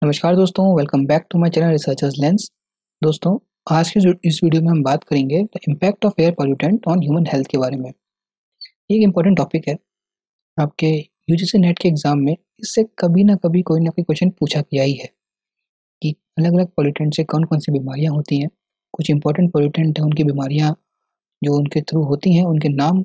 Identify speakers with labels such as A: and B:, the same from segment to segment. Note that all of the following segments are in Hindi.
A: नमस्कार दोस्तों, welcome back to my channel researchers lens. दोस्तों, आज की इस वीडियो में हम बात करेंगे the impact of air pollutant on human health के बारे में। ये एक इम्पॉर्टेंट टॉपिक है। आपके यूजीसी नेट के एग्जाम में इससे कभी ना कभी कोई ना कोई क्वेश्चन पूछा गया ही है कि अलग अलग पॉल्यूटेंट से कौन कौन सी बीमारियाँ होती हैं। कुछ इंपॉर्टेंट पॉल्यूटेंट हैं, उनकी बीमारियाँ जो उनके थ्रू होती हैं, उनके नाम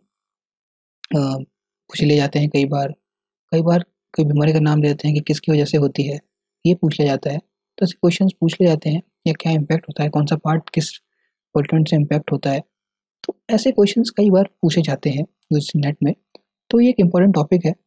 A: पूछ लिए जाते हैं। कई बार कोई बीमारी का नाम देते हैं कि किसकी वजह से होती है, ये पूछ लिया जाता है। तो ऐसे क्वेश्चंस पूछ लिए जाते हैं या क्या इम्पैक्ट होता है, कौन सा पार्ट किस पोल्यूटेंट से इम्पैक्ट होता है। तो ऐसे क्वेश्चंस कई बार पूछे जाते हैं यूजीसी नेट में। तो ये एक इम्पॉर्टेंट टॉपिक है,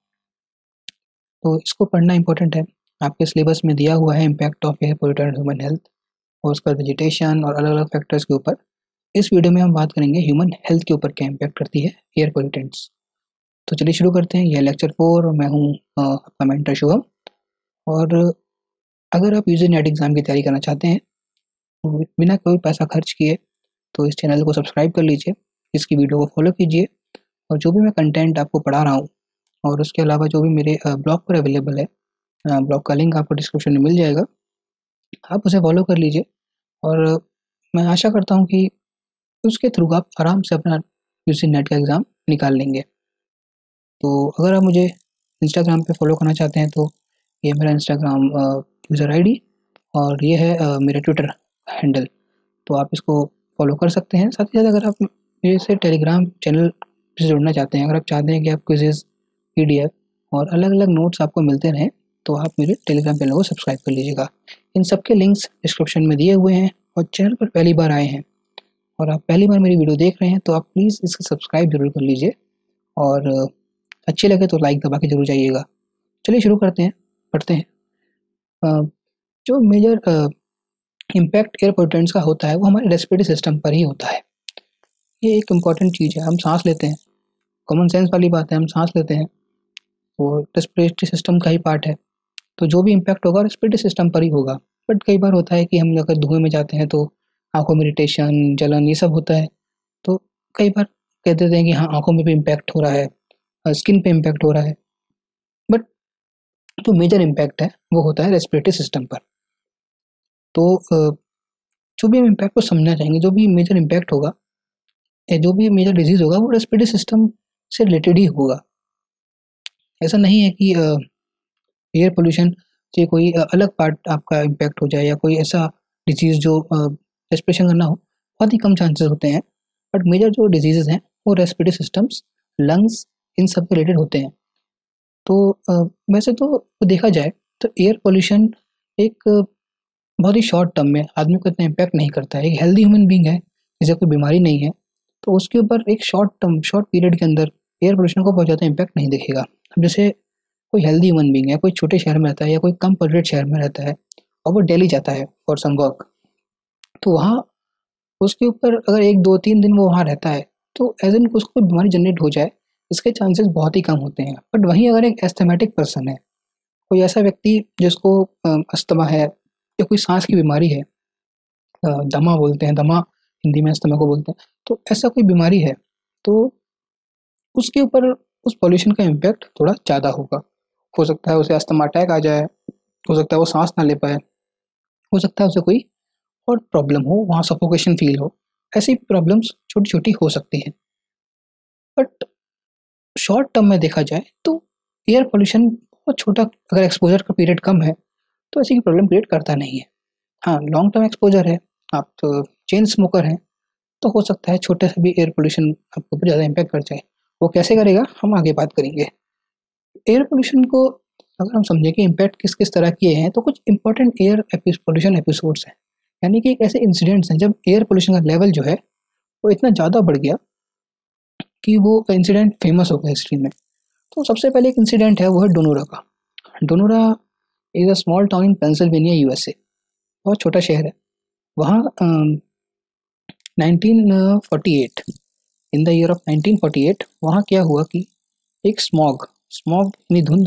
A: तो इसको पढ़ना इम्पोर्टेंट है। आपके सिलेबस में दिया हुआ है impact of air pollutant human health और उसका वेजिटेशन और अलग अलग फैक्टर्स के ऊपर। इस वीडियो में हम बात करेंगे ह्यूमन हेल्थ के ऊपर क्या इम्पैक्ट करती है एयर पोल्यूटेंट्स। तो चलिए शुरू करते हैं। यह लेक्चर 4 और मैं हूँ आपका मेंटर शुभम। और अगर आप यूजी नेट एग्ज़ाम की तैयारी करना चाहते हैं तो बिना कोई पैसा खर्च किए तो इस चैनल को सब्सक्राइब कर लीजिए, इसकी वीडियो को फॉलो कीजिए और जो भी मैं कंटेंट आपको पढ़ा रहा हूँ और उसके अलावा जो भी मेरे ब्लॉग पर अवेलेबल है, ब्लॉग का लिंक आपको डिस्क्रिप्शन में मिल जाएगा, आप उसे फॉलो कर लीजिए। और मैं आशा करता हूँ कि उसके थ्रू आप आराम से अपना यूजी नेट का एग्ज़ाम निकाल लेंगे। तो अगर आप मुझे इंस्टाग्राम पे फॉलो करना चाहते हैं तो ये मेरा इंस्टाग्राम यूज़र आईडी और ये है मेरा ट्विटर हैंडल, तो आप इसको फॉलो कर सकते हैं। साथ ही साथ अगर आप मेरे से टेलीग्राम चैनल से जुड़ना चाहते हैं, अगर आप चाहते हैं कि आप क्विज़ेज़, पीडीएफ और अलग-अलग नोट्स आपको मिलते रहें, तो आप मेरे टेलीग्राम चैनल को सब्सक्राइब कर लीजिएगा। इन सब के लिंक्स डिस्क्रिप्शन में दिए हुए हैं और चैनल पर पहली बार आए हैं और आप पहली बार मेरी वीडियो देख रहे हैं तो आप प्लीज़ इसे सब्सक्राइब ज़रूर कर लीजिए और अच्छी लगे तो लाइक दबा के ज़रूर जाइएगा। चलिए शुरू करते हैं, पढ़ते हैं। जो मेजर इम्पैक्ट एयर पोल्यूटेंट्स का होता है वो हमारे रेस्पिरेटरी सिस्टम पर ही होता है। ये एक इम्पॉर्टेंट चीज़ है। हम सांस लेते हैं, कॉमन सेंस वाली बात है, हम सांस लेते हैं, वो रेस्पिरेटरी सिस्टम का ही पार्ट है। तो जो भी इम्पैक्ट होगा रेस्पिरेटरी सिस्टम पर ही होगा। बट कई बार होता है कि हम अगर धुएँ में जाते हैं तो आँखों में इरिटेशन, जलन ये सब होता है। तो कई बार कह देते हैं कि हाँ, आँखों में भी इम्पैक्ट हो रहा है, स्किन पे इम्पैक्ट हो रहा है। बट जो मेजर इम्पैक्ट है वो होता है रेस्पिरेटरी सिस्टम पर। तो जो भी हम इम्पैक्ट को समझना चाहेंगे, जो भी मेजर इम्पैक्ट होगा, जो भी मेजर डिजीज़ होगा वो रेस्पिरेटरी सिस्टम से रिलेटेड ही होगा। ऐसा नहीं है कि एयर पोल्यूशन से कोई अलग पार्ट आपका इम्पैक्ट हो जाए या कोई ऐसा डिजीज़ जो रेस्पिरेशन का ना हो, बहुत ही कम चांसेस होते हैं। बट मेजर जो डिजीज़ेज़ हैं वो रेस्पिरेटरी सिस्टम्स, लंग्स इन सब के रिलेटेड होते हैं। तो वैसे तो देखा जाए तो एयर पोल्यूशन एक बहुत ही शॉर्ट टर्म में आदमी को इतना इम्पैक्ट नहीं करता है। एक हेल्दी ह्यूमन बीइंग है, जिसे कोई बीमारी नहीं है, तो उसके ऊपर एक शॉर्ट टर्म, शॉर्ट पीरियड के अंदर एयर पोल्यूशन को बहुत ज़्यादा इम्पैक्ट नहीं दिखेगा। अब जैसे कोई हेल्दी ह्यूमन बीइंग है, कोई छोटे शहर में रहता है या कोई कम पॉल्यूटेड शहर में रहता है और वो दिल्ली जाता है फॉर सम वर्क, तो वहाँ उसके ऊपर अगर 1, 2, 3 दिन वो वहाँ रहता है तो एज़ इन उसको कोई बीमारी जनरेट हो जाए, इसके चांसेस बहुत ही कम होते हैं। बट वहीं अगर एक एस्थमेटिक पर्सन है, कोई ऐसा व्यक्ति जिसको अस्थमा है या कोई सांस की बीमारी है, दमा बोलते हैं, दमा हिंदी में अस्थमा को बोलते हैं, तो ऐसा कोई बीमारी है तो उसके ऊपर उस पॉल्यूशन का इम्पैक्ट थोड़ा ज़्यादा होगा। हो सकता है उसे अस्थमा अटैक आ जाए, हो सकता है वो सांस ना ले पाए, हो सकता है उसे कोई और प्रॉब्लम हो, वहाँ सफोकेशन फील हो। ऐसी प्रॉब्लम्स छोटी छोटी हो सकती हैं। बट शॉर्ट टर्म में देखा जाए तो एयर पोल्यूशन बहुत छोटा, अगर एक्सपोजर का पीरियड कम है तो ऐसी प्रॉब्लम क्रिएट करता नहीं है। हाँ, लॉन्ग टर्म एक्सपोजर है, आप तो चेन स्मोकर हैं, तो हो सकता है छोटे से भी एयर पोल्यूशन आपके ऊपर ज़्यादा इम्पैक्ट कर जाए। वो कैसे करेगा हम आगे बात करेंगे। एयर पोल्यूशन को अगर हम समझें कि इम्पैक्ट किस किस तरह किए हैं, तो कुछ इंपॉर्टेंट एयर पोल्यूशन एपिसोड्स हैं, यानी कि एक ऐसे इंसिडेंट्स हैं जब एयर पोल्यूशन का लेवल जो है वो इतना ज़्यादा बढ़ गया कि वो इंसिडेंट फेमस हो गया हिस्ट्री में। तो सबसे पहले एक इंसिडेंट है, वो है डोनोरा का। Donora is a small town in Pennsylvania, USA. बहुत छोटा शहर है। वहाँ 1948, इन द ईयर ऑफ 1948 वहाँ क्या हुआ कि एक स्मॉग स्मॉग यानी धुंध,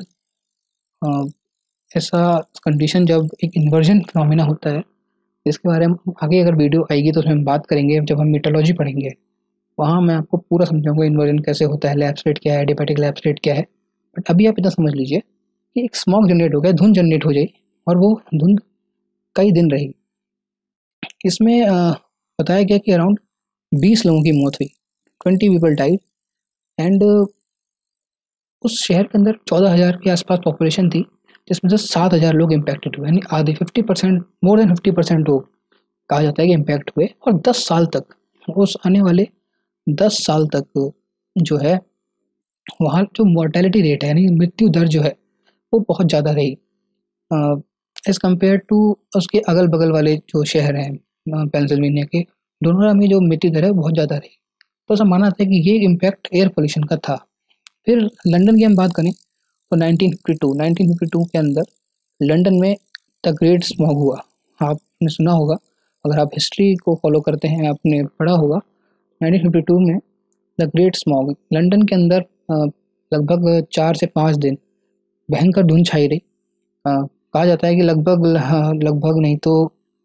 A: ऐसा कंडीशन जब एक इन्वर्जन फिनोमेना होता है, इसके बारे में आगे अगर वीडियो आएगी तो उसमें हम बात करेंगे जब हम मीटोलॉजी पढ़ेंगे। वहाँ मैं आपको पूरा समझाऊंगा इन्वर्जन कैसे होता है, लैब स्टेट क्या है, एडियाबैटिक लैब स्टेट क्या है। बट अभी आप इतना समझ लीजिए कि एक स्मॉग जनरेट हो गया, धुंध जनरेट हो जाए और वो धुंध कई दिन रही। इसमें बताया गया कि अराउंड 20 लोगों की मौत हुई, 20 पीपल डाइड। एंड उस शहर के अंदर 14,000 के आसपास पॉपुलेशन थी, जिसमें से 7,000 लोग इम्पैक्टेड हुए, यानी आधे 50%, मोर देन 50% लोग कहा जाता है कि इम्पैक्ट हुए। और 10 साल तक, उस आने वाले 10 साल तक जो है वहाँ जो मोर्टेलिटी रेट है, यानी मृत्यु दर जो है, वो बहुत ज़्यादा रही एज़ कम्पेयर टू उसके अगल बगल वाले जो शहर हैं पेंसिल्वेनिया के। डोनोरा में जो मृत्यु दर है बहुत ज़्यादा रही। तो ऐसा माना था कि ये इम्पैक्ट एयर पोल्यूशन का था। फिर लंदन की हम बात करें तो 1952 के अंदर लंदन में द ग्रेट स्मॉग हुआ। आपने सुना होगा, अगर आप हिस्ट्री को फॉलो करते हैं, आपने पढ़ा होगा 1952 में द ग्रेट स्मॉग लंदन के अंदर लगभग 4 से 5 दिन भयंकर धुंध छाई रही। कहा जाता है कि लगभग नहीं तो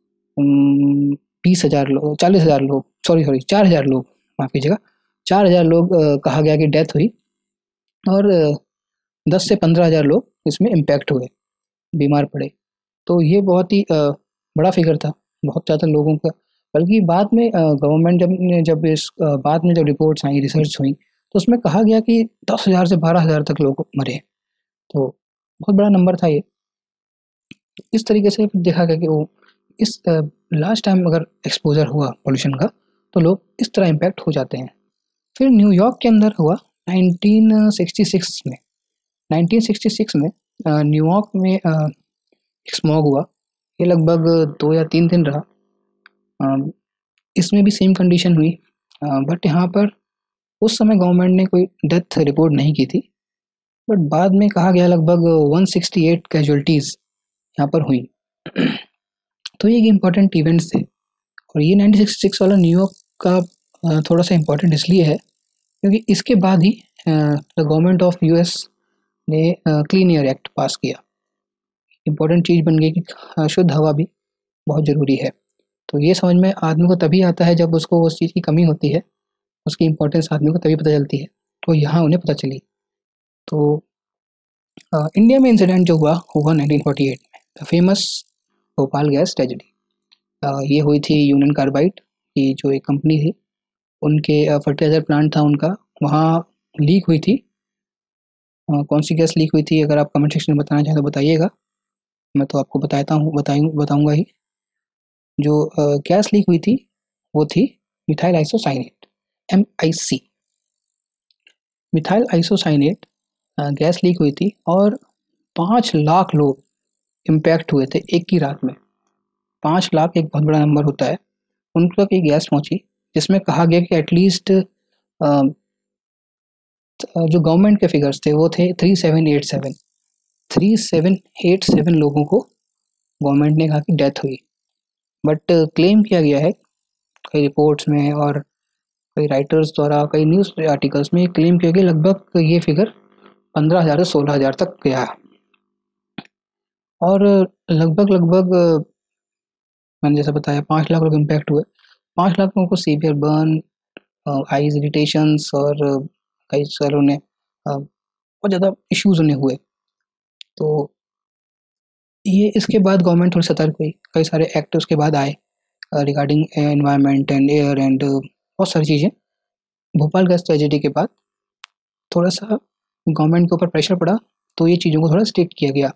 A: 20,000 लोग, 40,000 लोग, सॉरी 4,000 लोग, माफ कीजिएगा, 4,000 लोग कहा गया कि डेथ हुई। और 10 से 15,000 लोग इसमें इम्पैक्ट हुए, बीमार पड़े। तो ये बहुत ही बड़ा फिगर था, बहुत ज़्यादा लोगों का। बल्कि बाद में गवर्नमेंट जब इस बाद में जब रिपोर्ट्स आई, रिसर्च हुई, तो उसमें कहा गया कि 10,000 से 12,000 तक लोग मरे। तो बहुत बड़ा नंबर था ये। इस तरीके से देखा गया कि वो इस लास्ट टाइम अगर एक्सपोजर हुआ पोल्यूशन का, तो लोग इस तरह इम्पैक्ट हो जाते हैं। फिर न्यूयॉर्क के अंदर हुआ 1966 में। 1966 में न्यूयॉर्क में स्मॉग हुआ। ये लगभग 2 या 3 दिन रहा। इसमें भी सेम कंडीशन हुई, बट यहाँ पर उस समय गवर्नमेंट ने कोई डेथ रिपोर्ट नहीं की थी। बट बाद में कहा गया लगभग 168 कैजुअलिटीज़ यहाँ पर हुई। तो ये इम्पोर्टेंट इवेंट्स थे। और ये 1966 वाला न्यूयॉर्क का थोड़ा सा इम्पोर्टेंट इसलिए है क्योंकि इसके बाद ही द गवर्नमेंट ऑफ यूएस ने क्लीन एयर एक्ट पास किया। इम्पोर्टेंट चीज़ बन गई कि शुद्ध हवा भी बहुत ज़रूरी है। तो ये समझ में आदमी को तभी आता है जब उसको उस चीज़ की कमी होती है, उसकी इम्पोर्टेंस आदमी को तभी पता चलती है। तो यहाँ उन्हें पता चली। तो इंडिया में इंसिडेंट जो हुआ 1948 में, the famous Bhopal gas tragedy. ये हुई थी यूनियन कार्बाइड की जो एक कंपनी थी, उनके फर्टिलाइज़र प्लांट था उनका, वहाँ लीक हुई थी। कौन सी गैस लीक हुई थी, अगर आप कमेंट सेक्शन में बताना चाहें तो बताइएगा, मैं तो आपको बताऊंगा ही। जो गैस लीक हुई थी वो थी methyl isocyanate, MIC। Methyl isocyanate gas leak हुई थी और 5 लाख लोग इम्पैक्ट हुए थे एक ही रात में। 5 लाख एक बहुत बड़ा नंबर होता है। उन तक एक गैस पहुंची जिसमें कहा गया कि एटलीस्ट जो गवर्नमेंट के फिगर्स थे वो थे 3787 लोगों को गवर्नमेंट ने कहा कि डेथ हुई। बट क्लेम किया गया है कई रिपोर्ट्स में और कई राइटर्स द्वारा, कई न्यूज़ आर्टिकल्स में क्लेम किया गया लगभग ये फिगर 15,000 से 16,000 तक गया। और लगभग मैंने जैसा बताया 5 लाख लोग इम्पैक्ट हुए। 5 लाख लोगों को सीवियर बर्न, आईज इरिटेशंस और कई सारे उन्हें बहुत ज़्यादा इश्यूज उन्हें हुए। तो ये इसके बाद गवर्नमेंट थोड़ी सतर्क हुई, कई सारे एक्ट उसके बाद आए regarding environment and air and बहुत सारी चीज़ें। भोपाल गैस ट्रेजेडी के बाद थोड़ा सा गवर्नमेंट के ऊपर प्रेशर पड़ा, तो ये चीज़ों को थोड़ा स्ट्रिक्ट किया गया।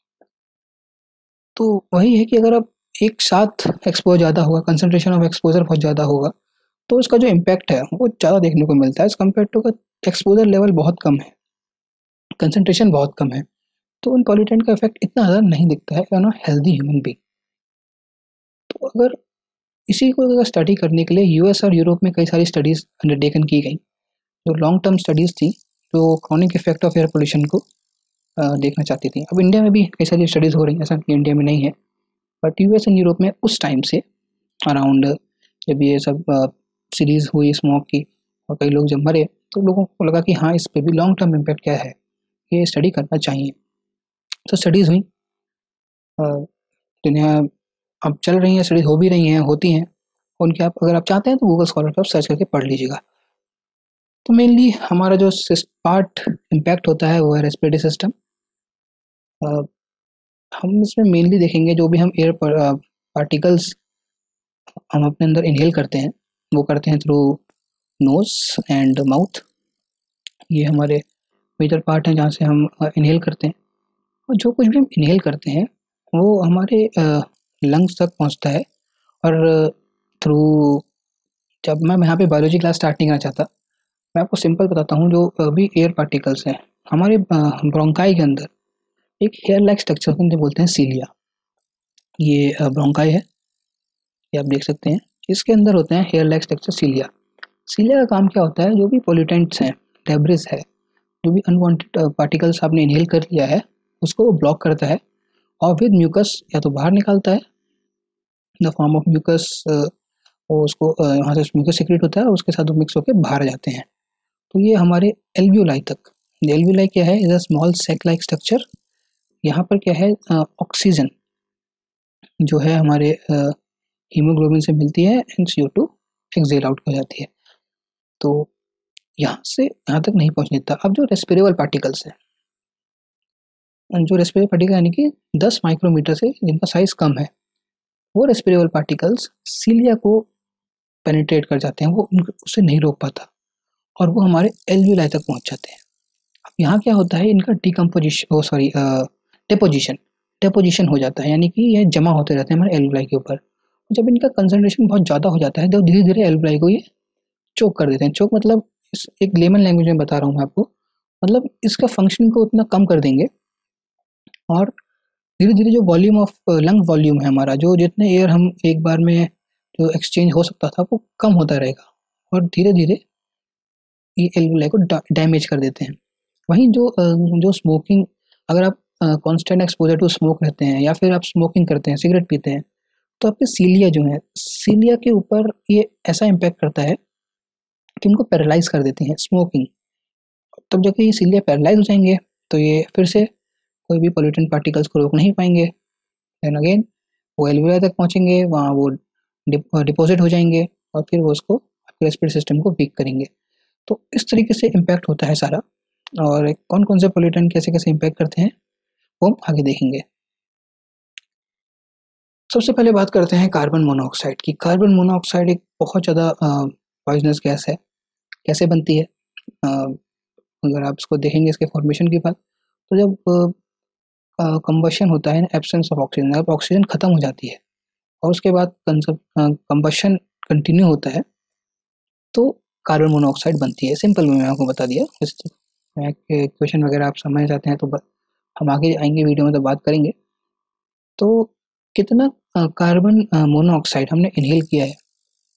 A: तो वही है कि अगर अब एक साथ एक्सपोजर ज़्यादा होगा, कंसंट्रेशन ऑफ एक्सपोजर बहुत ज़्यादा होगा, तो उसका जो इम्पैक्ट है वो ज़्यादा देखने को मिलता है as compare to exposure level बहुत कम है, कंसंट्रेशन बहुत कम है, तो उन पॉल्यूटेंट का इफेक्ट इतना ज़्यादा नहीं दिखता है on a healthy human being. तो अगर इसी को अगर स्टडी करने के लिए यूएस और यूरोप में कई सारी स्टडीज़ अंडरटेकन की गई, जो लॉन्ग टर्म स्टडीज़ थी, जो chronic effect of air pollution को देखना चाहती थी। अब इंडिया में भी कई सारी स्टडीज़ हो रही हैं, ऐसा कि इंडिया में नहीं है, बट यूएस एंड यूरोप में उस टाइम से अराउंड जब ये सब सीरीज़ हुई स्मोक की और कई लोग जब मरे, तो लोगों को लगा कि हाँ, इस पे भी लॉन्ग टर्म इम्पैक्ट क्या है, ये स्टडी करना चाहिए। तो स्टडीज़ हुई, जिन्हें अब चल रही हैं, स्टडीज़ हो भी रही हैं, होती हैं उनके। आप अगर आप चाहते हैं तो गूगल स्कॉलर पर सर्च करके पढ़ लीजिएगा। तो मेनली हमारा जो पार्ट इम्पैक्ट होता है वो है रेस्पिरेटरी सिस्टम। हम इसमें मेनली देखेंगे जो भी हम एयर पार्टिकल्स हम अपने अंदर इनहेल करते हैं, वो करते हैं थ्रू नोज एंड माउथ। ये हमारे मेजर पार्ट हैं जहाँ से हम इनहेल करते हैं। और जो कुछ भी हम इनहेल करते हैं वो हमारे लंग्स तक पहुँचता है। और थ्रू जब मैं यहाँ पे बायोलॉजी क्लास स्टार्ट नहीं करना चाहता, मैं आपको सिंपल बताता हूँ। जो भी एयर पार्टिकल्स हैं हमारे ब्रोंकाई के अंदर एक हेयर लाइक स्ट्रक्चर को बोलते हैं सीलिया। ये ब्रोंकाई है, ये आप देख सकते हैं। इसके अंदर होते हैं hair like structure cilia. Cilia का काम क्या होता है, जो भी पोल्यूटेंट्स हैं, डेब्रिस है, जो भी अनवांटेड पार्टिकल्स आपने इनहेल कर लिया है उसको वो ब्लॉक करता है और विद म्यूकस या तो बाहर निकालता है, द फॉर्म ऑफ म्यूकस। वो उसको यहाँ से म्यूकस सीक्रेट होता है और उसके साथ वो मिक्स होकर बाहर आ जाते हैं। तो ये हमारे एल्वियोलाई तक। एल्वियोलाई क्या है, is a small sac like structure. यहाँ पर क्या है, ऑक्सीजन जो है हमारे हीमोग्लोबिन से मिलती है एंड CO2 एक्सेल आउट हो जाती है। तो यहाँ से यहाँ तक नहीं पहुँचने देता। अब जो रेस्पिरेबल पार्टिकल्स है, जो रेस्पिरेबल पार्टिकल यानी कि 10 माइक्रोमीटर से जिनका साइज कम है, वो रेस्पिरेबल पार्टिकल्स सीलिया को पेनिट्रेट कर जाते हैं, वो उसे नहीं रोक पाता और वो हमारे एल्वियोलाई तक पहुँच जाते हैं। अब यहाँ क्या होता है, इनका डिकम्पोजिशन, सॉरी डेपोजिशन हो जाता है, यानी कि ये जमा होते रहते हैं हमारे एल्वियोलाई के ऊपर। जब इनका कंसंट्रेशन बहुत ज़्यादा हो जाता है तो धीरे धीरे एल्वियोलाई को ये चोक कर देते हैं। चोक मतलब एक लेमन लैंग्वेज में बता रहा हूँ मैं आपको, मतलब इसका फंक्शनिंग को उतना कम कर देंगे और धीरे धीरे जो वॉल्यूम ऑफ लंग वॉल्यूम है हमारा, जो जितने एयर हम एक बार में जो एक्सचेंज हो सकता था वो कम होता रहेगा और धीरे धीरे ये एल्वियोलाई को डैमेज कर देते हैं। वहीं जो स्मोकिंग, अगर आप कांस्टेंट एक्सपोजर टू स्मोक रहते हैं या फिर आप स्मोकिंग करते हैं, सिगरेट पीते हैं, तो आपके सीलिया जो है, सीलिया के ऊपर ये ऐसा इम्पैक्ट करता है कि उनको पैरालाइज कर देती हैं स्मोकिंग। तब जब ये सीलिया पैरालाइज हो जाएंगे तो ये फिर से कोई भी पोल्यूटेंट पार्टिकल्स को रोक नहीं पाएंगे। देन अगेन वो एल्वियोलाई तक पहुंचेंगे, वहाँ वो डिपॉजिट हो जाएंगे और फिर वो उसको आपके रेस्पिरेटरी सिस्टम को वीक करेंगे। तो इस तरीके से इम्पैक्ट होता है सारा। और कौन कौन से पोल्यूटेंट कैसे कैसे इम्पैक्ट करते हैं वो हम आगे देखेंगे। सबसे पहले बात करते हैं कार्बन मोनोऑक्साइड की। कार्बन मोनोऑक्साइड एक बहुत ज़्यादा पॉइजनस गैस है। कैसे बनती है, अगर आप इसको देखेंगे इसके फॉर्मेशन की बात, तो जब कंबशन होता है, एब्सेंस ऑफ ऑक्सीजन, जब ऑक्सीजन खत्म हो जाती है और उसके बाद कंबशन कंटिन्यू होता है तो कार्बन मोनोऑक्साइड बनती है। सिंपल में मैं आपको बता दिया। क्वेश्चन वगैरह आप समझ जाते हैं तो हम आगे आएंगे वीडियो में तो बात करेंगे। तो कितना कार्बन मोनोऑक्साइड हमने इनहेल किया है,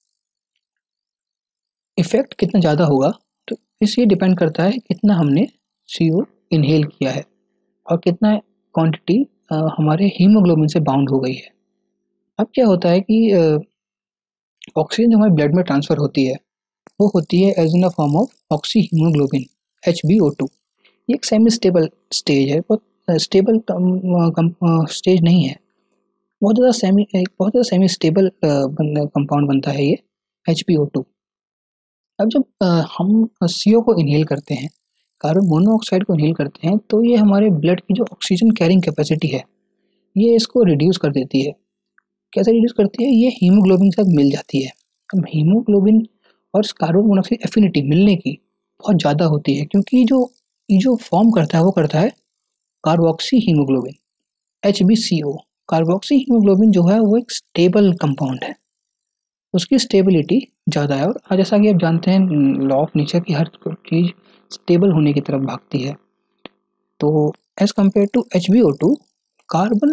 A: इफेक्ट कितना ज़्यादा होगा, तो इस ये डिपेंड करता है कितना हमने CO इनहेल किया है और कितना क्वांटिटी हमारे हीमोग्लोबिन से बाउंड हो गई है। अब क्या होता है कि ऑक्सीजन जो हमारे ब्लड में ट्रांसफ़र होती है वो होती है as in the form of oxyhaemoglobin HbO2। ये एक सेमी स्टेबल स्टेज है, बहुत स्टेबल स्टेज नहीं है, बहुत ज़्यादा सेमी स्टेबल कंपाउंड बनता है ये HbO2। अब जब हम CO को इनहेल करते हैं, कार्बन मोनोऑक्साइड को इनहेल करते हैं, तो ये हमारे ब्लड की जो ऑक्सीजन कैरिंग कैपेसिटी है ये इसको रिड्यूस कर देती है। कैसे रिड्यूस करती है, ये हीमोग्लोबिन के साथ मिल जाती है। अब हीमोग्लोबिन और कार्बन मोनोऑक्साइड एफिनिटी मिलने की बहुत ज़्यादा होती है, क्योंकि जो फॉर्म करता है वो करता है carboxyhaemoglobin HbCO। Carboxyhaemoglobin जो है वो एक स्टेबल कंपाउंड है, उसकी स्टेबिलिटी ज़्यादा है। और जैसा कि आप जानते हैं लॉ ऑफ नेचर की हर चीज़ स्टेबल होने की तरफ भागती है। तो as compare to HbO2, carbon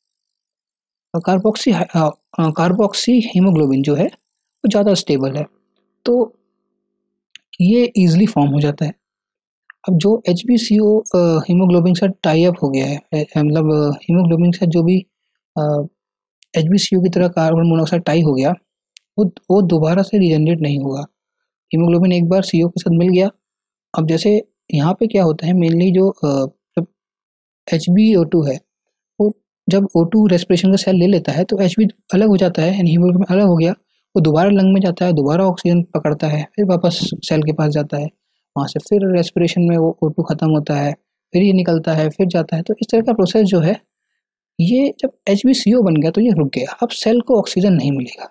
A: carboxyhaemoglobin जो है वो ज़्यादा स्टेबल है, तो ये ईजिली फॉर्म हो जाता है। अब जो HbCO हीमोग्लोबिन के साथ टाई अप हो गया है, मतलब हीमोग्लोबिन के साथ जो भी HbCO की तरह कार्बन मोनोऑक्साइड टाई हो गया, वो दोबारा से रीजनरेट नहीं होगा। हीमोग्लोबिन एक बार CO के साथ मिल गया। अब जैसे यहाँ पे क्या होता है, मेनली जो जब HbO2 है वो जब O2 रेस्पिरेशन का सेल ले लेता है तो Hb अलग हो जाता है, यानी हीमोग्लोबिन अलग हो गया, वो दोबारा लंग में जाता है, दोबारा ऑक्सीजन पकड़ता है, फिर वापस सेल के पास जाता है, वहाँ से फिर रेस्पिरेशन में वो O2 खत्म होता है, फिर ये निकलता है, फिर जाता है। तो इस तरह का प्रोसेस जो है ये जब HbCO बन गया तो ये रुक गया, अब सेल को ऑक्सीजन नहीं मिलेगा।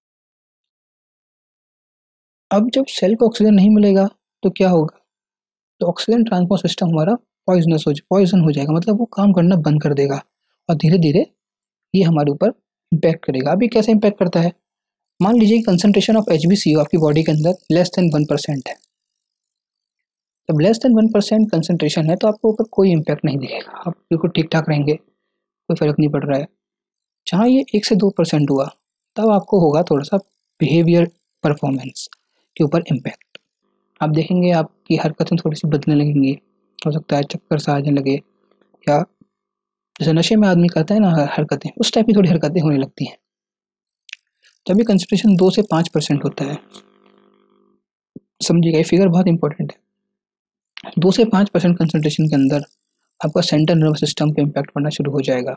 A: अब जब सेल को ऑक्सीजन नहीं मिलेगा तो क्या होगा, तो ऑक्सीजन ट्रांसपोर्ट सिस्टम हमारा पॉइजन हो जाएगा, मतलब वो काम करना बंद कर देगा और धीरे धीरे ये हमारे ऊपर इम्पैक्ट करेगा। अभी कैसे इम्पैक्ट करता है, मान लीजिए कंसंट्रेशन ऑफ HbCO आपकी बॉडी के अंदर लेस देन 1% है। जब लेस देन 1% कंसंट्रेशन है तो आपको ऊपर कोई इम्पैक्ट नहीं दिखेगा, आप बिल्कुल ठीक ठाक रहेंगे, कोई फर्क नहीं पड़ रहा है। जहाँ ये 1 से 2% हुआ तब आपको होगा थोड़ा सा बिहेवियर परफॉर्मेंस के ऊपर इम्पैक्ट। आप देखेंगे आपकी हरकतें थोड़ी सी बदलने लगेंगी, हो सकता है चक्कर सा आने लगे, या जैसे नशे में आदमी करता है ना हरकतें, उस टाइप की थोड़ी हरकतें होने लगती हैं। जब भी कंसंट्रेशन 2 से 5% होता है, समझिएगा ये फिगर बहुत इंपॉर्टेंट है, 2 से 5% कंसंट्रेशन के अंदर आपका सेंट्रल नर्वस सिस्टम पे इम्पैक्ट पड़ना शुरू हो जाएगा।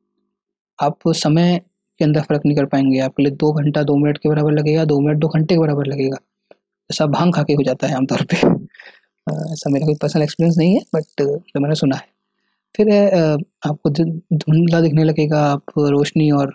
A: आप समय के अंदर फर्क नहीं कर पाएंगे, आपके लिए 2 घंटा 2 मिनट के बराबर लगेगा, 2 मिनट 2 घंटे के बराबर लगेगा, ऐसा भांग खा के हो जाता है आमतौर पे। ऐसा मेरा कोई पर्सनल एक्सपीरियंस नहीं है, बट जो मैंने सुना है। फिर आपको धुंधला दिखने लगेगा, आप रोशनी और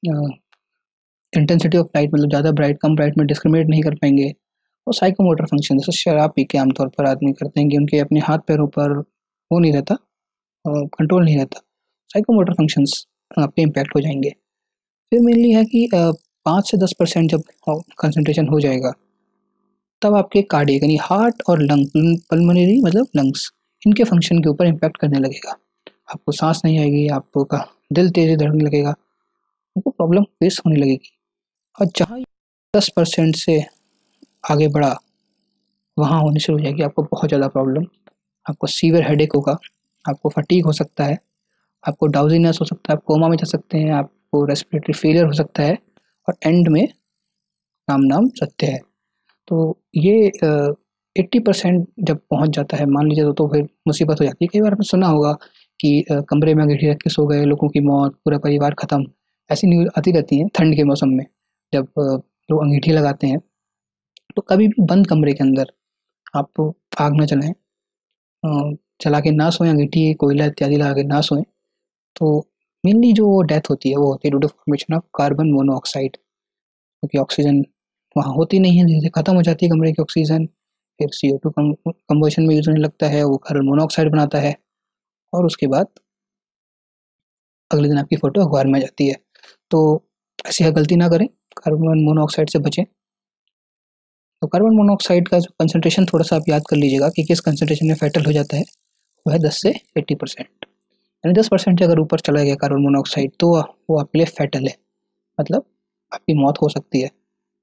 A: इंटेंसिटी ऑफ लाइट, मतलब ज़्यादा ब्राइट कम ब्राइट में डिस्क्रिमिनेट नहीं कर पाएंगे। और साइकोमोटर फंक्शन जैसे शराब पी के आमतौर पर आदमी करते हैं कि उनके अपने हाथ पैरों पर वो नहीं रहता, कंट्रोल नहीं रहता, साइकोमोटर फंक्शंस आपके इम्पैक्ट हो जाएंगे। फिर मेनली है कि 5 से 10% जब कंसंट्रेशन हो जाएगा तब आपके कार्डियक यानी हार्ट और लंग, पल्मोनरी मतलब लंग्स, इनके फंक्शन के ऊपर इम्पैक्ट करने लगेगा। आपको सांस नहीं आएगी, आपको का दिल तेज धड़कने लगेगा, आपको प्रॉब्लम फेस होने लगेगी। और जहाँ 10% से आगे बढ़ा वहाँ होने शुरू हो जाएगी आपको बहुत ज़्यादा प्रॉब्लम, आपको सीवियर हेडेक होगा, आपको फटीग हो सकता है, आपको डाउजीनेस हो सकता है, आप कोमा में जा सकते हैं, आपको रेस्पिरेटरी फेलियर हो सकता है, और एंड में राम नाम सत्य है। तो ये 80% जब पहुंच जाता है मान लीजिए तो फिर मुसीबत हो जाती है। कई बार आपने सुना होगा कि कमरे में अंगीठी रख के सो गए लोगों की मौत, पूरा परिवार खत्म, ऐसी न्यूज़ आती रहती हैं ठंड के मौसम में जब लोग अंगीठी लगाते हैं। तो कभी भी बंद कमरे के अंदर आप आग ना जलाएं, चला के ना सोएं, अंगीठी कोयला इत्यादि लगा के ना सोएं। तो मेनली जो डेथ होती है वो होती है due to formation of carbon monoxide, क्योंकि ऑक्सीजन वहाँ होती नहीं है, धीरे खत्म हो जाती है कमरे की ऑक्सीजन, फिर CO2 कंबशन में यूज होने लगता है, वो कार्बन मोनोऑक्साइड बनाता है, और उसके बाद अगले दिन आपकी फोटो अखबार में आ जाती है। तो ऐसी गलती ना करें, कार्बन मोनोऑक्साइड से बचें। तो कार्बन मोनोऑक्साइड का जो कंसनट्रेशन थोड़ा सा आप याद कर लीजिएगा कि किस कंसनट्रेशन में फैटल हो जाता है, वो है 10 से 80%, यानी 10% से अगर ऊपर चला गया कार्बन मोनोऑक्साइड तो वो आपके लिए फैटल है, मतलब आपकी मौत हो सकती है।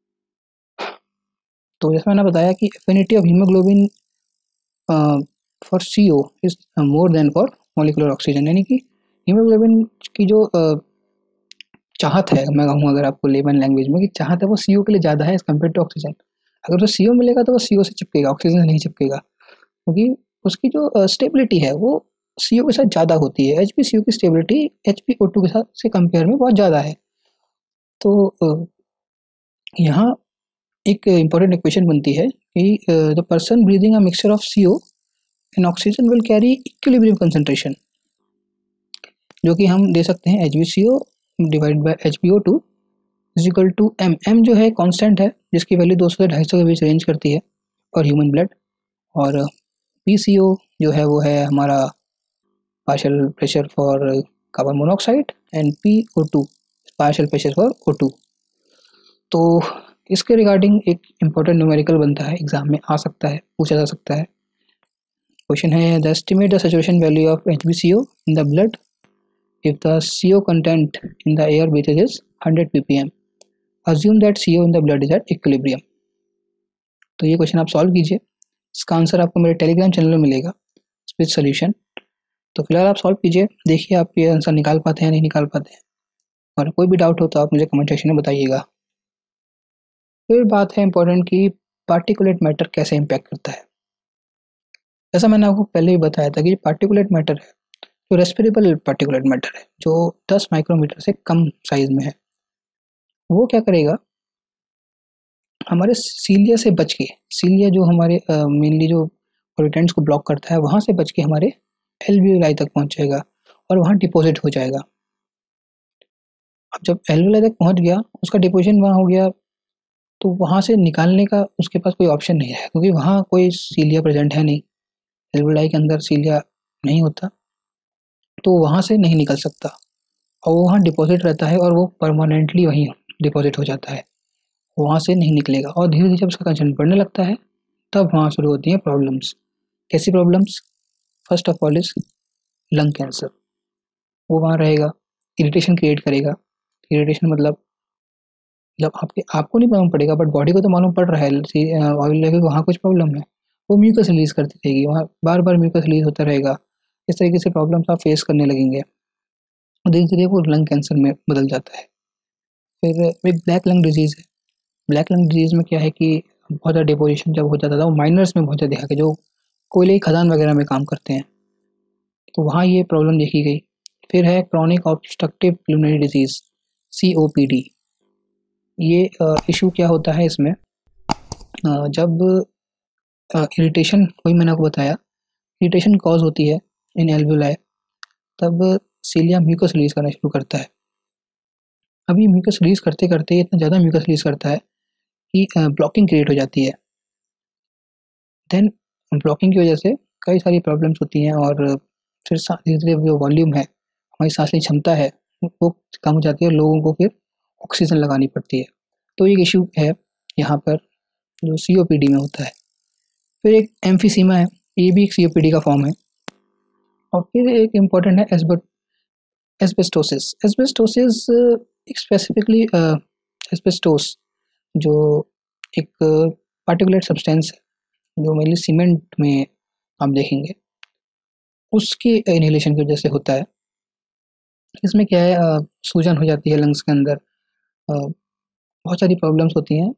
A: तो जैसे मैंने बताया कि affinity of haemoglobin for CO is more than for molecular oxygen, यानी कि हीमोग्लोबिन की जो चाहत है, मैं कहूँ अगर आपको लेमन लैंग्वेज में, कि चाहत है वो CO के लिए ज़्यादा है एज कम्पेयर टू ऑक्सीजन। अगर तो CO मिलेगा तो वो CO से चिपकेगा, ऑक्सीजन से नहीं चिपकेगा, क्योंकि उसकी जो स्टेबिलिटी है वो CO के साथ ज़्यादा होती है। HbCO की स्टेबिलिटी HbO2 के साथ से कंपेयर में बहुत ज़्यादा है। तो यहाँ एक इम्पॉर्टेंट इक्वेशन बनती है कि the person breathing a mixture of CO and oxygen will carry equilibrium concentration, जो कि हम दे सकते हैं HbCO divide by HbO2 is equal to m। m जो है कांस्टेंट है जिसकी वैल्यू 200 से 250 के बीच रेंज करती है और ह्यूमन ब्लड, और PCO जो है वो है हमारा partial pressure for carbon monoxide, and PO2 partial pressure for O2। तो इसके रिगार्डिंग एक इम्पोर्टेंट न्यूमेरिकल बनता है, एग्जाम में आ सकता है, पूछा जा सकता है। क्वेश्चन है the estimate the saturation value of HbCO in the blood if the CO content in the air breathed is 100 ppm, assume that CO in the blood is at equilibrium। तो ये क्वेश्चन आप सॉल्व कीजिए, इसका आंसर आपको मेरे टेलीग्राम चैनल में मिलेगा विद सॉल्यूशन। तो फिलहाल आप सॉल्व कीजिए, देखिए आप ये आंसर निकाल पाते हैं नहीं निकाल पाते हैं, और कोई भी डाउट हो तो आप मुझे कमेंट सेक्शन में बताइएगा। फिर बात है इंपॉर्टेंट कि पार्टिकुलेट मैटर कैसे इम्पैक्ट करता है। जैसा मैंने आपको पहले ही बताया था कि पार्टिकुलेट मैटर है जो रेस्पिरेबल पार्टिकुलेट मैटर है, जो 10 माइक्रोमीटर से कम साइज में है, वो क्या करेगा, हमारे सीलिया से बच के, सीलिया जो हमारे मेनली जो पोल्यूटेंट्स को ब्लॉक करता है, वहाँ से बच के हमारे एल्वियोलाई तक पहुँच जाएगा और वहाँ डिपॉजिट हो जाएगा। अब जब एल्वेलाई तक पहुंच गया, उसका डिपोजिशन वहाँ हो गया, तो वहाँ से निकालने का उसके पास कोई ऑप्शन नहीं है, क्योंकि वहाँ कोई सीलिया प्रेजेंट है नहीं, एल्वेलाई के अंदर सीलिया नहीं होता, तो वहाँ से नहीं निकल सकता, और वो वहाँ डिपॉजिट रहता है और वो परमानेंटली वहीं डिपॉजिट हो जाता है, वहाँ से नहीं निकलेगा। और धीरे धीरे जब उसका कंसंट बढ़ने लगता है, तब वहाँ शुरू होती हैं प्रॉब्लम्स। कैसी problems? First of all is lung cancer. वो वहाँ रहेगा, इरिटेशन क्रिएट करेगा। इरिटेशन मतलब आपको नहीं मालूम पड़ेगा, बट बॉडी को तो मालूम पड़ रहा है ऑयल लेके वहाँ कुछ प्रॉब्लम है, वो म्यूकस रिलीज करती रहेगी, वहाँ बार बार म्यूकस रिलीज होता रहेगा। इस तरीके से प्रॉब्लम्स आप फेस करने लगेंगे, और धीरे धीरे वो लंग कैंसर में बदल जाता है। फिर एक ब्लैक लंग डिजीज़ है। ब्लैक लंग डिजीज़ में क्या है कि बहुत ज़्यादा डिपोजिशन जब हो जाता था, वो माइनर्स में बहुत ज़्यादा देखा गया, जो कोयले की खदान वगैरह में काम करते हैं, तो वहाँ ये प्रॉब्लम देखी गई। फिर है chronic obstructive pulmonary disease, COPD। ये इशू क्या होता है इसमें, जब इरिटेशन, वही मैंने आपको बताया, इरिटेशन कॉज होती है इन एल्वेलाई, तब सीलिया म्यूकस रिलीज करना शुरू करता है। अब ये म्यूकस रिलीज करते करते इतना ज़्यादा म्यूकस रिलीज करता है कि ब्लॉकिंग क्रिएट हो जाती है। देन ब्लॉकिंग की वजह से कई सारी प्रॉब्लम्स होती हैं, और फिर धीरे धीरे जो वॉल्यूम है, हमारी सांस लेने की क्षमता है, वो कम हो जाती है, और लोगों को फिर ऑक्सीजन लगानी पड़ती है। तो एक इशू है यहाँ पर जो COPD में होता है। फिर एक एम्फीसीमा है, ये भी एक COPD का फॉर्म है। और फिर एक इम्पॉर्टेंट है एस्बेस्टोसिस। एस्बेस्टोसिस एक स्पेसिफिकली एस्बेस्टोस, जो एक पार्टिकुलर सब्सटेंस है जो मेनली सीमेंट में आप देखेंगे, उसकी इनहेलेशन की वजह से होता है। इसमें क्या है, सूजन हो जाती है लंग्स के अंदर, बहुत सारी प्रॉब्लम्स होती हैं,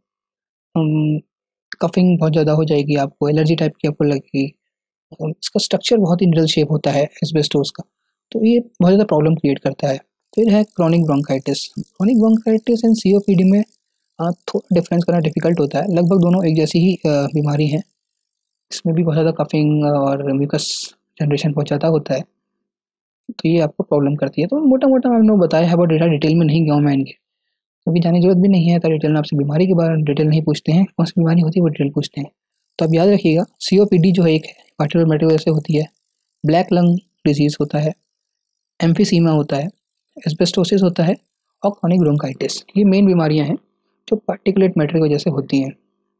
A: कफिंग बहुत ज़्यादा हो जाएगी, आपको एलर्जी टाइप की आपको लगेगी, और इसका स्ट्रक्चर बहुत ही निडल शेप होता है एस्बेस्टोस का, तो ये बहुत ज़्यादा प्रॉब्लम क्रिएट करता है। फिर है chronic bronchitis. Chronic bronchitis and COPD में थोड़ा डिफरेंस करना डिफिकल्ट होता है, लगभग दोनों एक जैसी ही बीमारी है। इसमें भी बहुत ज़्यादा कफिंग और म्यूकस जनरेशन बहुत ज़्यादा होता है, तो ये आपको प्रॉब्लम करती है। तो मोटा मोटा मैंने बताया है, बहुत डेटा डिटेल में नहीं गया हूँ मैं इनके, क्योंकि जाने की जरूरत भी नहीं है, तो डिटेल में आपसे बीमारी के बारे में डिटेल नहीं पूछते हैं, कौन सी बीमारी होती है वो डिटेल पूछते हैं। तो आप याद रखिएगा, COPD जो है एक पार्टिकुलर मैटर वजह से होती है, ब्लैक लंग डिजीज होता है, एम्फीसीमा होता है, एस्बेस्टोसिस होता है, और क्रॉनिक ब्रोंकाइटिस। ये मेन बीमारियां हैं जो पार्टिकुलेट मैटर की वजह से होती हैं।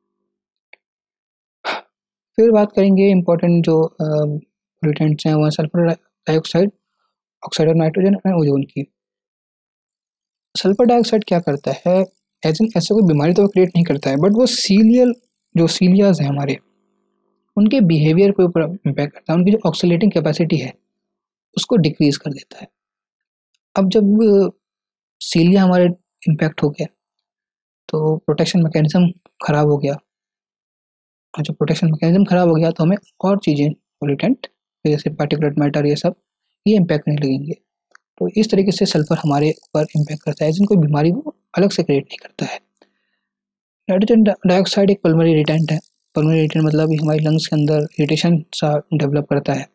A: फिर बात करेंगे इंपॉर्टेंट जो पोल्यूटेंट्स हैं, वो sulphur dioxide, oxide of nitrogen और ओजोन की। सल्फर डाइऑक्साइड क्या करता है, ऐसे कोई बीमारी तो क्रिएट नहीं करता है, बट वो जो सीलियाज हैं हमारे, उनके बिहेवियर के ऊपर इम्पैक्ट करता है, उनकी जो ऑक्सीलेटिंग कैपेसिटी है उसको डिक्रीज कर देता है। अब जब सीलिया हमारे इम्पैक्ट हो गया, तो प्रोटेक्शन मैकेनिज्म खराब हो गया, और जब प्रोटेक्शन मैकेनिज्म खराब हो गया तो हमें और चीज़ें पोल्यूटेंट जैसे पार्टिकुलेट मैटर ये सब ये इम्पैक्ट नहीं लगेंगे। तो इस तरीके से सल्फर हमारे ऊपर इम्पैक्ट करता है, जिनको बीमारी वो अलग से क्रिएट नहीं करता है। नाइट्रोजन डाइऑक्साइड एक पल्मोनरी इरिटेंट है। पल्मोनरी इरिटेंट मतलब हमारी लंग्स के अंदर इरिटेशन सा डेवलप करता है।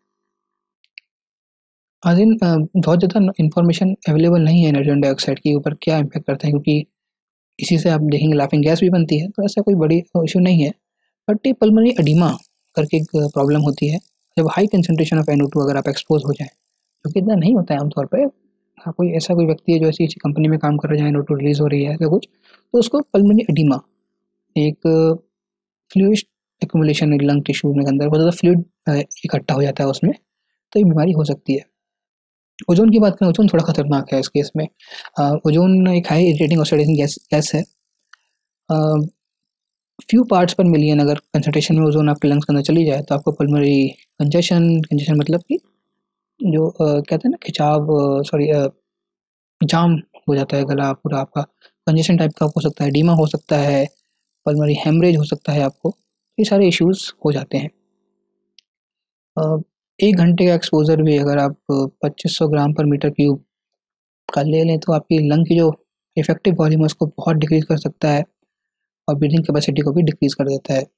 A: आज इन बहुत ज़्यादा इन्फॉर्मेशन अवेलेबल नहीं है नाइट्रोजन डाइऑक्साइड के ऊपर क्या इम्पैक्ट करता है, क्योंकि इसी से आप देखेंगे लाफिंग गैस भी बनती है, तो ऐसा कोई बड़ी इशू नहीं है। बट ये पल्मोनरी एडिमा करके एक प्रॉब्लम होती है, जब हाई कंसंट्रेशन ऑफ NO2 अगर आप एक्सपोज हो जाएं, क्योंकि इतना नहीं होता है आमतौर पर। हाँ, कोई व्यक्ति है जो ऐसी कंपनी में काम कर रहा है जहाँ NO2 रिलीज हो रही है ऐसा कुछ, तो उसको पल्मोनरी एडिमा, एक फ्लूइड एक्यूमुलेशन लंग टिश्यू में अंदर बहुत ज़्यादा फ्लूइड इकट्ठा हो जाता है उसमें, तो ये बीमारी हो सकती है। ओजोन की बात करें, ओजोन थोड़ा खतरनाक है इस केस में। ओजोन एक हाई इरिटेटिंग ऑक्सीडाइजिंग गैस है। फ्यू पार्ट्स पर मिलियन अगर कंसंट्रेशन में ओजोन आपके लंग्स के अंदर चली जाए, तो आपको पल्मोनरी कंजेशन मतलब कि जो कहते हैं ना खिंचाव, सॉरी जाम हो जाता है गला पूरा आपका, कंजेशन टाइप का हो सकता है, एडीमा हो सकता है, पल्मोनरी हेमरेज हो सकता है आपको, ये सारे इश्यूज हो जाते हैं। 1 घंटे का एक्सपोजर भी अगर आप 2500 ग्राम पर मीटर क्यूब का ले लें, तो आपकी लंग की जो इफेक्टिव वॉल्यूम है उसको बहुत डिक्रीज कर सकता है, और ब्रीदिंग कैपेसिटी को भी डिक्रीज कर देता है।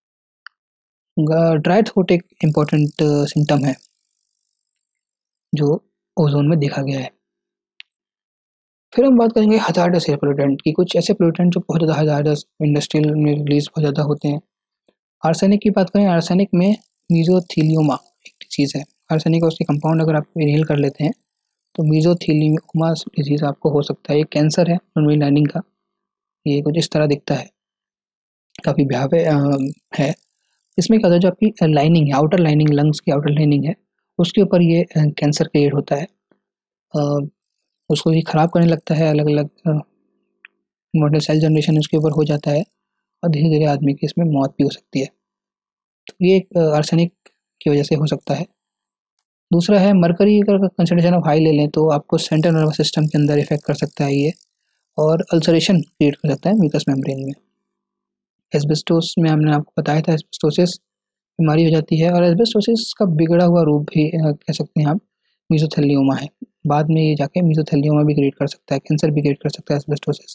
A: ड्राई थ्रोट एक इम्पॉर्टेंट सिम्टम है जो ओजोन में देखा गया है। फिर हम बात करेंगे हजार्डस एयर पोल्यूटेंट की, कुछ ऐसे पोल्यूटेंट जो बहुत ज़्यादा हजार्डस इंडस्ट्रियल में रिलीज बहुत ज़्यादा होते हैं। आर्सेनिक की बात करें, आर्सेनिक में मीजोथेलियोमा एक डिजीज़ है। आर्सेनिक और उसके कंपाउंड अगर आप इनहेल कर लेते हैं तो मीजोथेलियोमा डिजीज़ आपको हो सकता है। ये कैंसर है लंगों लाइनिंग का। ये कुछ इस तरह दिखता है, काफ़ी भयावह है। इसमें क्या होता है, जो आपकी लाइनिंग है, आउटर लाइनिंग, लंग्स की आउटर लाइनिंग है, उसके ऊपर ये कैंसर क्रिएट होता है। अ, उसको ये खराब करने लगता है, अलग अलग मॉडल सेल जनरेशन उसके ऊपर हो जाता है और धीरे धीरे आदमी की इसमें मौत भी हो सकती है। तो ये एक आर्सेनिक की वजह से हो सकता है। दूसरा है मरकरी, अगर कंसंट्रेशन ऑफ हाई ले लें तो आपको सेंट्रल नर्वस सिस्टम के अंदर इफेक्ट कर सकता है ये, और अल्सरेशन क्रिएट कर सकता है म्यूकस मेम्ब्रेन में। एस्बेस्टोस में हमने आपको बताया था, एस्बेस्टोसिस बीमारी हो जाती है, और एस्बेस्टोसिस का बिगड़ा हुआ रूप भी कह सकते हैं आप मीजोथेलियोमा है। बाद में ये जाके मीजोथेलियोमा भी क्रिएट कर सकता है, कैंसर भी क्रिएट कर सकता है एस्बेस्टोसिस।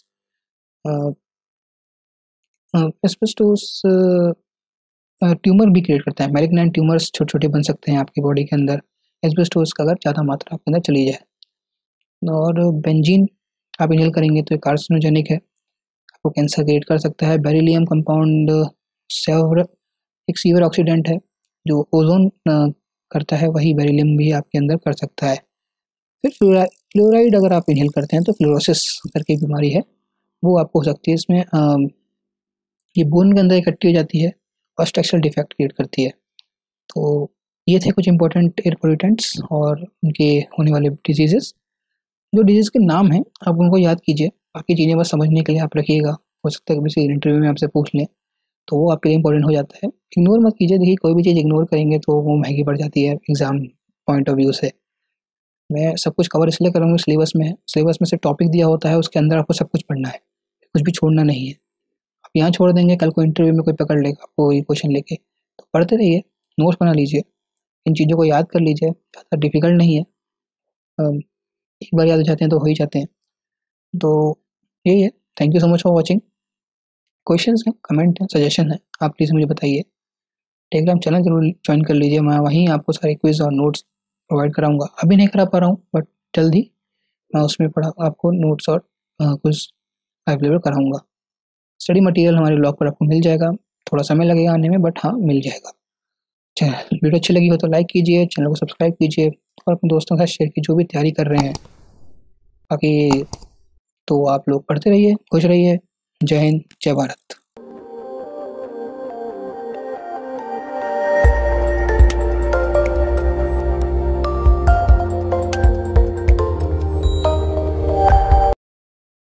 A: एस्बेस्टोस ट्यूमर भी क्रिएट करता है, मैलिग्नेंट ट्यूमर्स छोटे छोटे बन सकते हैं आपकी बॉडी के अंदर एस्बेस्टोस का अगर ज़्यादा मात्रा आपके अंदर चली जाए। और बेंजीन आप इनहेल करेंगे तो कार्सिनोजेनिक है, आपको कैंसर क्रिएट कर सकता है। बेरिलियम कंपाउंड सेवर एक सीवर ऑक्सीडेंट है जो ओजोन करता है, वही बेरिलियम भी आपके अंदर कर सकता है। फिर फ्लोराइड अगर आप इनहेल करते हैं तो फ्लोरोसिस करके बीमारी है, वो आपको हो सकती है। इसमें ये बोन के अंदर इकट्ठी हो जाती है और स्ट्रक्चरल डिफेक्ट क्रिएट करती है। तो ये थे कुछ इंपॉर्टेंट एयर पोल्यूटेंट्स और उनके होने वाले डिजीजेस। जो डिजीज़ के नाम हैं आप उनको याद कीजिए, बाकी चीज़ें बस समझने के लिए आप रखिएगा। हो सकता है किसी इंटरव्यू में आपसे पूछ लें तो वो आपके लिए इंपॉर्टेंट हो जाता है। इग्नोर मत कीजिए, देखिए कोई भी चीज़ इग्नोर करेंगे तो वो महंगी पड़ जाती है एग्जाम पॉइंट ऑफ व्यू से। मैं सब कुछ कवर इसलिए करूँगा, सिलेबस में है, सिलेबस में से टॉपिक दिया होता है, उसके अंदर आपको सब कुछ पढ़ना है, कुछ भी छोड़ना नहीं है। आप यहाँ छोड़ देंगे, कल को इंटरव्यू में कोई पकड़ लेगा आपको ये क्वेश्चन लेके। तो पढ़ते रहिए, नोट्स बना लीजिए, इन चीज़ों को याद कर लीजिए, ज़्यादा डिफिकल्ट नहीं है। एक बार याद हो जाते हैं तो हो ही जाते हैं। तो यही है। Thank you so much for watching. Questions हैं, कमेंट है, सजेशन है, आप प्लीज़ मुझे बताइए। टेलीग्राम चैनल जरूर ज्वाइन कर लीजिए, मैं वहीं आपको सारे क्विज और नोट्स प्रोवाइड कराऊंगा। अभी नहीं करा पा रहा हूँ बट जल्दी मैं उसमें पढ़ा आपको नोट्स और क्विज अवेलेबल कराऊंगा। स्टडी मटेरियल हमारे ब्लॉग पर आपको मिल जाएगा, थोड़ा समय लगेगा आने में बट हाँ मिल जाएगा। चलिए, वीडियो अच्छी लगी हो तो लाइक कीजिए, चैनल को सब्सक्राइब कीजिए और अपने दोस्तों के साथ शेयर कीजिए जो भी तैयारी कर रहे हैं। बाकी तो आप लोग पढ़ते रहिए, खुश रहिए। जय हिंद, जय भारत।